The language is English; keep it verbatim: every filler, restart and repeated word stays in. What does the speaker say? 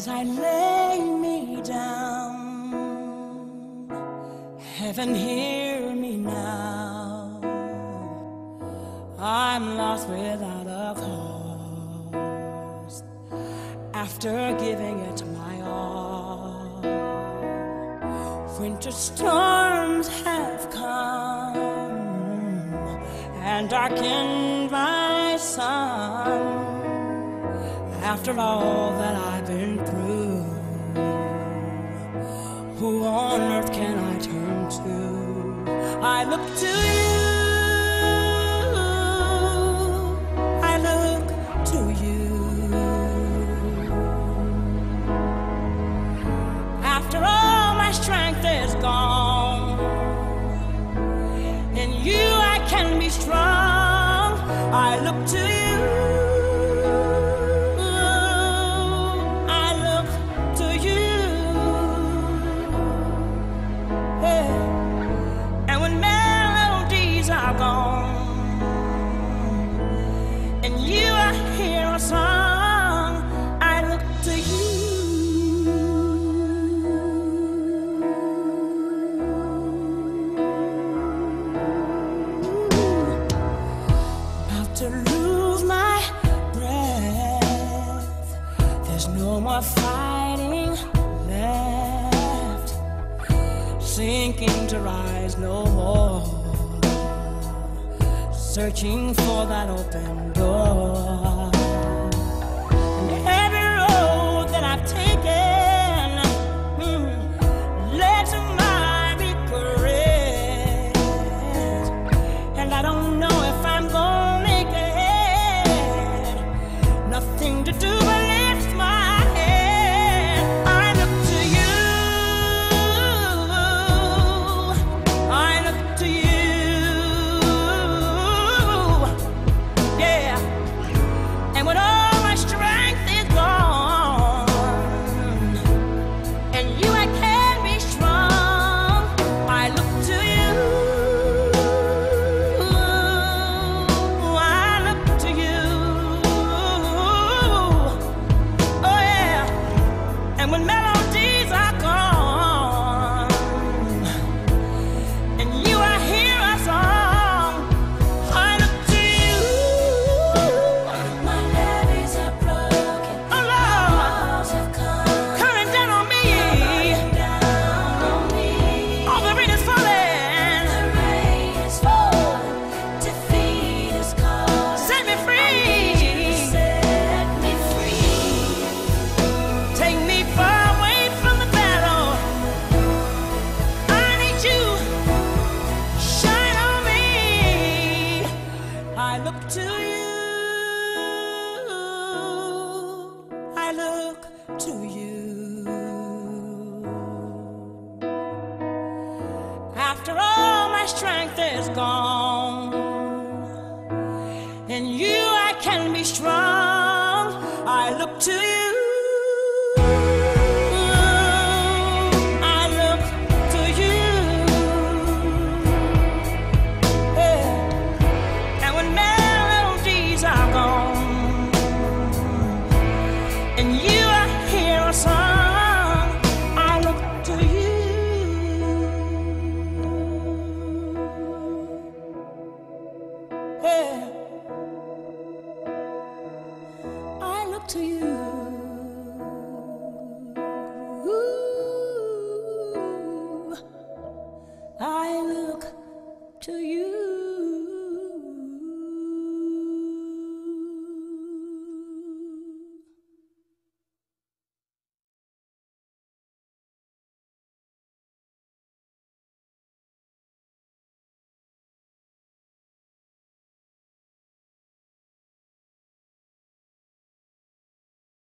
as I lay me down. Heaven, hear me now. I'm lost without a cause. After giving it my all, winter storms have come and darkened my sun. After all that I've been through, who on earth can I turn to? I look to you, I look to you. After all my strength is gone, in you I can be strong. I look to you, and you I hear a song. I look to you. About to lose my breath, there's no more fighting left, sinking to rise no more, searching for that open door. And every road that I've taken mm, led to my regret, and I don't know if I'm gonna make it. Nothing to do but lift my head. I look to you, I look to you. And when all my strength is gone, and you I can be strong, I look to you, I look to you, oh yeah. And when melodies are gone, and you I hear a song, I look to you. I look to you, I look to you. After all my strength is gone,